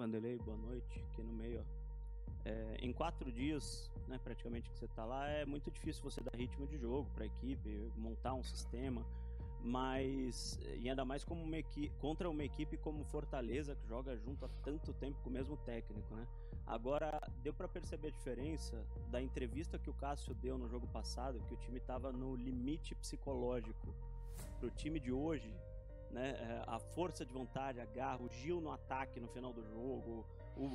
Vanderlei, boa noite, aqui no meio, ó. Em 4 dias, né, praticamente que você está lá, é muito difícil você dar ritmo de jogo para a equipe, montar um sistema, mas e ainda mais como contra uma equipe como Fortaleza, que joga junto há tanto tempo com o mesmo técnico, né? Agora, deu para perceber a diferença da entrevista que o Cássio deu no jogo passado, que o time estava no limite psicológico, para o time de hoje, né? A força de vontade, a garra, o Gil no ataque no final do jogo,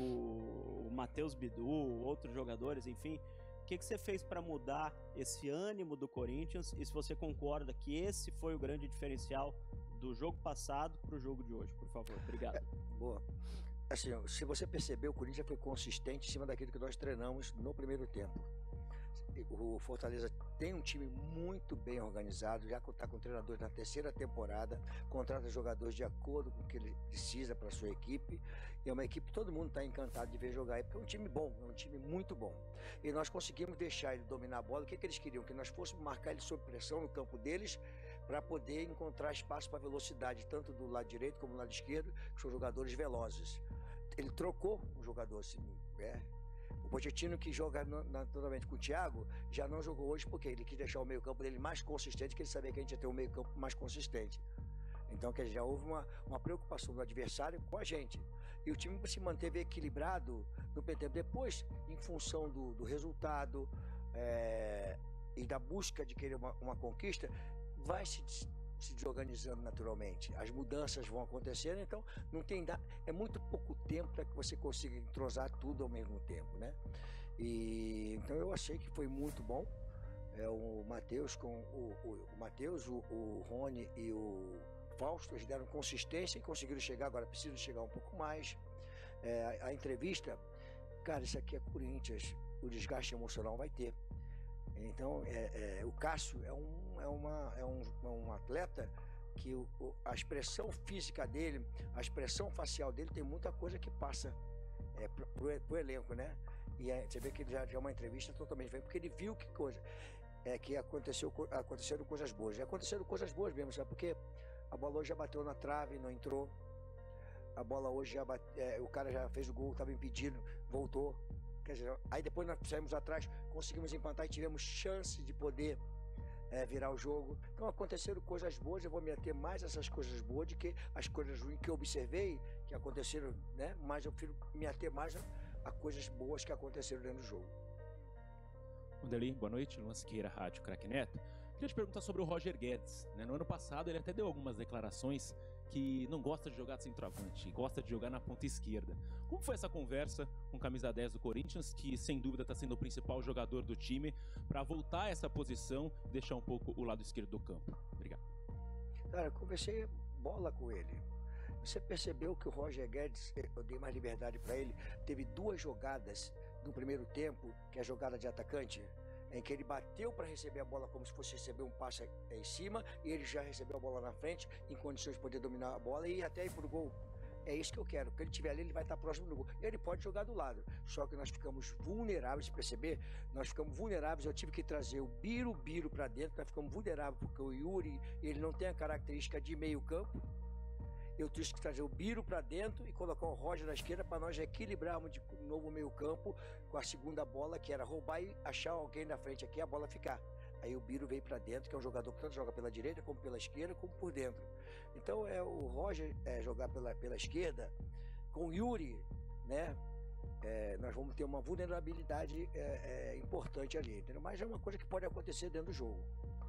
o Matheus Bidu, outros jogadores, enfim. O que você fez para mudar esse ânimo do Corinthians e se você concorda que esse foi o grande diferencial do jogo passado para o jogo de hoje, por favor? Obrigado. Boa. Assim, se você percebeu, o Corinthians foi consistente em cima daquilo que nós treinamos no primeiro tempo. O Fortaleza tem um time muito bem organizado, já está com o treinador na terceira temporada, contrata jogadores de acordo com o que ele precisa para a sua equipe, e é uma equipe que todo mundo está encantado de ver jogar, porque é um time bom, é um time muito bom. E nós conseguimos deixar ele dominar a bola. O que eles queriam? Que nós fôssemos marcar ele sob pressão no campo deles, para poder encontrar espaço para velocidade, tanto do lado direito como do lado esquerdo, que são jogadores velozes. Ele trocou o jogador, assim, O Pochettino, que joga naturalmente com o Thiago, já não jogou hoje porque ele quis deixar o meio-campo dele mais consistente, que ele sabia que a gente ia ter um meio-campo mais consistente. Então, que já houve uma preocupação do adversário com a gente. E o time se manteve equilibrado no primeiro tempo. Depois, em função do resultado e da busca de querer uma conquista, vai se desorganizando naturalmente. As mudanças vão acontecendo, então não tem é muito pouco tempo para que você consiga entrosar tudo ao mesmo tempo, né? E então eu achei que foi muito bom. O Matheus com o Rony e o Fausto, eles deram consistência e conseguiram chegar. Agora precisam chegar um pouco mais. A entrevista, cara, isso aqui é Corinthians, o desgaste emocional vai ter. Então, o Cássio é um atleta que a expressão física dele, a expressão facial dele tem muita coisa que passa pro elenco, né? E você vê que ele já é uma entrevista totalmente diferente, porque ele viu que aconteceram coisas boas. E aconteceram coisas boas mesmo, sabe? Porque a bola hoje já bateu na trave, não entrou. A bola hoje o cara já fez o gol, estava impedido, voltou. Quer dizer, aí depois nós saímos atrás, conseguimos empatar e tivemos chance de poder virar o jogo. Então aconteceram coisas boas, eu vou me ater mais a essas coisas boas do que as coisas ruins que eu observei, que aconteceram, né? Mas eu prefiro me ater mais a coisas boas que aconteceram dentro do jogo. Vanderlei, boa noite, Luan Siqueira, Rádio Craque Neto. Queria te perguntar sobre o Roger Guedes, né? No ano passado ele até deu algumas declarações que não gosta de jogar de centroavante, gosta de jogar na ponta esquerda. Como foi essa conversa com o camisa 10 do Corinthians, que sem dúvida está sendo o principal jogador do time, para voltar a essa posição e deixar um pouco o lado esquerdo do campo? Obrigado. Cara, eu conversei bola com ele. Você percebeu que o Roger Guedes, eu dei mais liberdade para ele, teve 2 jogadas no primeiro tempo, que é a jogada de atacante, em que ele bateu para receber a bola como se fosse receber um passe em cima, e ele já recebeu a bola na frente, em condições de poder dominar a bola e até ir pro gol. É isso que eu quero, porque ele estiver ali, ele vai estar próximo do gol. Ele pode jogar do lado, só que nós ficamos vulneráveis, se perceber, nós ficamos vulneráveis. Eu tive que trazer o Biro para dentro, nós ficamos vulneráveis, porque o Yuri, ele não tem a característica de meio campo. Eu tive que trazer o Biro para dentro e colocar o Roger na esquerda para nós equilibrarmos de novo meio campo com a segunda bola, que era roubar e achar alguém na frente aqui, a bola ficar. Aí o Biro veio para dentro, que é um jogador que tanto joga pela direita, como pela esquerda, como por dentro. Então o Roger jogar pela esquerda, com o Yuri, né? Nós vamos ter uma vulnerabilidade importante ali, entendeu? Mas é uma coisa que pode acontecer dentro do jogo.